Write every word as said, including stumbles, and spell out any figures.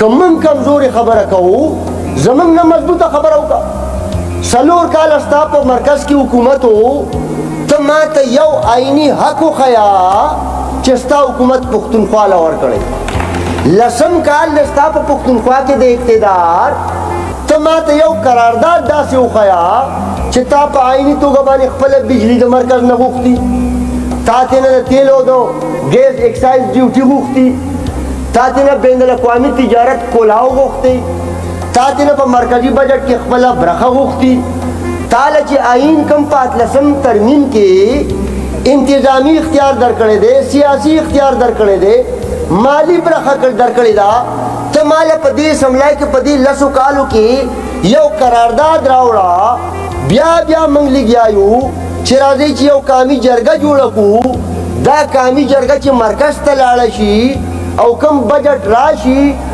کمن کمزوري خبره کوو زمونږ نه مضبوطه خبره وکړه څلور کاله ستا په مرکز کې حکومت و ته ما ته یو آئیني حق وښیه چې ستا حکومت پښتونخوا له ورکړی لسم کال د ستا په پښتونخوا کې د اقتدار ته ما ته یو قرارداد داسې وښیه چې تا په آئیني توګه باندې خپله بجلي د مرکز نه غوښتي تا ته نه د تیلو د ګیس اکسایز ډیوټي غوښتي تا ته نه بین الاقوامي تجارت کولاو غوښتي تا ته نه په مرکزي بجټ کې خپله برخه غوښتي تا له چې آئین کم په اتلسم ترمیم کې انتظامی اختیار درکړی دی سیاسي اختیار درکړی دی مالی برخه درکړې ده ته ما له په دې سملای کې په دې لسو کالو کې یو قرارداد راوړه بیا بیا موږ لګیا یو چې راځئ چې یو قومي جرګه جوړه کړو دا قومي جرګه چې مرکز ته لاړه شي او کم بجټ راشي